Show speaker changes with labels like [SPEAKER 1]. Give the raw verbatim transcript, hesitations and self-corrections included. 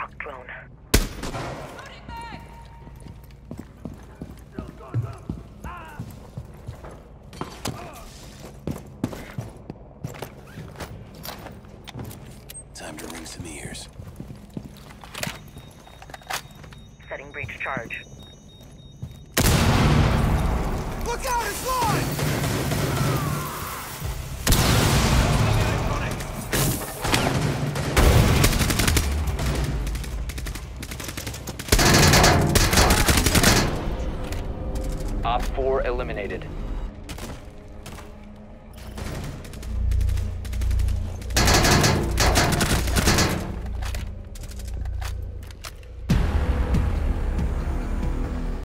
[SPEAKER 1] Shock drone.
[SPEAKER 2] Time to ring some ears.
[SPEAKER 1] Setting breach charge.
[SPEAKER 3] Look out, it's live!
[SPEAKER 4] Op four eliminated.